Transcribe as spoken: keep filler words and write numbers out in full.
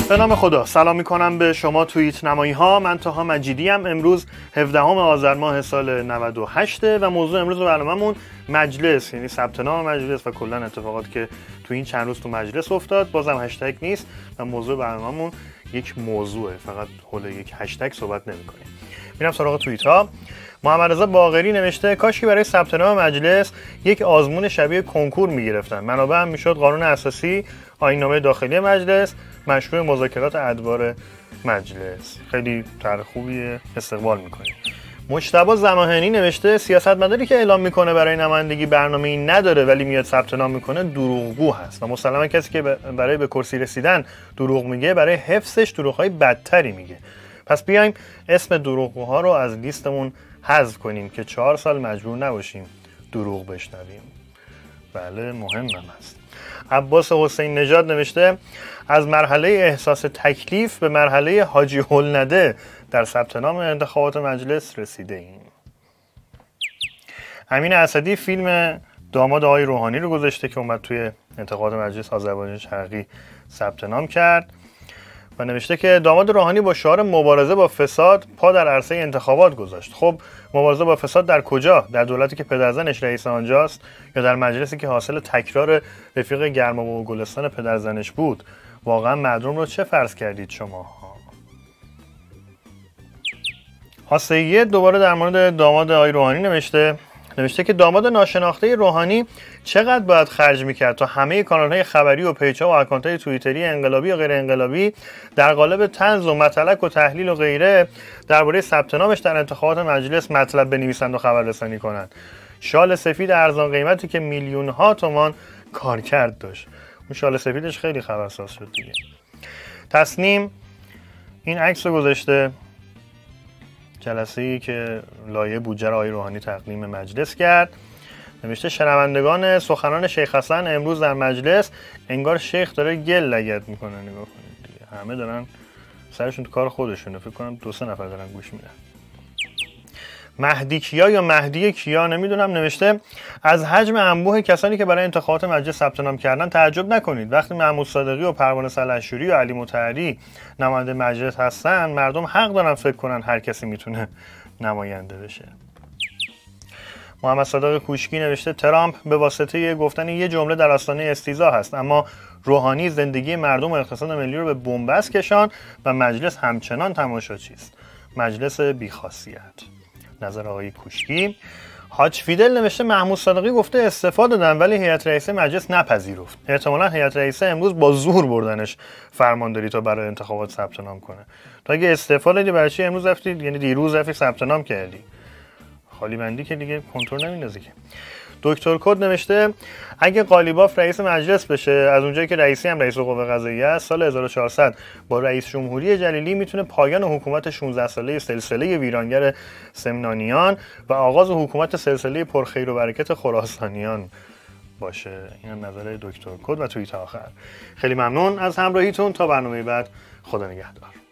به نام خدا سلام میکنم به شما توییت نمایی ها. من طاها مجیدی ام. امروز هفدهم آذر ماه سال نود و هشت و موضوع امروز برنامه‌مون مجلس، یعنی ثبت نام مجلس و کلا اتفاقاتی که تو این چند روز تو مجلس افتاد. بازم هشتگ نیست و موضوع برنامه‌مون یک موضوعه، فقط حول یک هشتگ صحبت نمی‌کنیم. میرم سراغ توییت ها. محمد رضا باقری نوشته کاش که برای ثبت نام مجلس یک آزمون شبیه کنکور میگرفتن. منابع هم میشد قانون اساسی، آیین‌نامه داخلی مجلس، مشروع مذاکرات ادوار مجلس. خیلی طرح خوبیه، استقبال میکنیم. مجتبی زماهنی نوشته سیاستمداری که اعلام میکنه برای نمایندگی برنامه‌ای نداره ولی میاد ثبت نام میکنه دروغگو هست و مسلما کسی که برای به کرسی رسیدن دروغ میگه برای حفظش دروغ‌های بدتری میگه. پس بیایم اسم دروغگوها رو از لیستمون حذف کنیم که چهار سال مجبور نباشیم دروغ بشنویم. بله، مهم هم هست. عباس حسین نژاد نوشته از مرحله احساس تکلیف به مرحله حاجی هول نده در ثبت نام انتخابات مجلس رسیده ایم. امین اسدی فیلم داماد آقای روحانی رو گذاشته که اومد توی انتخابات مجلس آذربایجان شرقی ثبت نام کرد و نوشته که داماد روحانی با شعار مبارزه با فساد پا در عرصه انتخابات گذاشت. خب مبارزه با فساد در کجا؟ در دولتی که پدرزنش رئیس آنجاست یا در مجلسی که حاصل تکرار رفیق گرما و گلستان پدرزنش بود؟ واقعا مردم رو چه فرض کردید شما؟ حاسیه دوباره در مورد داماد آقای روحانی نوشته نوشته که داماد ناشناخته روحانی چقدر باید خرج میکرد تا همه کانال‌های خبری و پیج‌ها و اکانت‌های توییتری انقلابی و غیر انقلابی در قالب طنز و مطلق و تحلیل و غیره درباره ثبت نامش در انتخابات مجلس مطلب بنویسند و خبررسانی کنند. شال سفید ارزان قیمتی که میلیون ها تومان کارکرد داشت. اون شال سفیدش خیلی خبرساز شد دیگه. تصنیم این عکس رو گذاشته، جلسه‌ای که لایحه بودجه آقای روحانی تقدیم مجلس کرد. نوشته شنوندگان سخنان شیخ حسن امروز در مجلس انگار شیخ داره گل لگد میکنه. نگاه کنید دیگه، همه دارن سرشون تو کار خودشونه. فکر کنم دو سه نفر دارن گوش میدن. مهدی کیا یا مهدی کیا نمیدونم نوشته از حجم انبوه کسانی که برای انتخابات مجلس ثبت نام کردن تعجب نکنید. وقتی محمود صادقی و پروانه سلحشوری و علی مطهری نماینده مجلس هستن، مردم حق دارن فکر کنن هر کسی میتونه نماینده بشه. محمد صادق کوشکی نوشته ترامپ به واسطه گفتن یه جمله در آستانه استیضاح هست، اما روحانی زندگی مردم و اقتصاد ملی رو به بنبست کشان و مجلس همچنان تماشاچی است. مجلس بی‌خاصیت. نظر آقای کوشکی. حاج فیدل نوشته محمود صادقی گفته استعفا دادن ولی هیئت رئیسه مجلس نپذیرفت. احتمالاً هیئت رئیسه امروز با زور بردنش فرمانداری تا برای انتخابات ثبت نام کنه. تا اگه استعفا دادی برای چی امروز رفتی، یعنی دیروز رفتی ثبت نام کردی؟ خالی بندی که دیگه کنترل نمیندازی که. دکتر کد نوشته اگه قالیباف رئیس مجلس بشه، از اونجایی که رئیسی هم رئیس قوه قضاییه است، سال هزار و چهارصد با رئیس جمهوری جلیلی میتونه پایان حکومت شانزده ساله سلسله ویرانگر سمنانیان و آغاز حکومت سلسله پرخیر و برکت خراسانیان باشه. این نظر دکتر کد و توییت آخر. خیلی ممنون از همراهیتون. تا برنامه بعد، خدا نگهدار.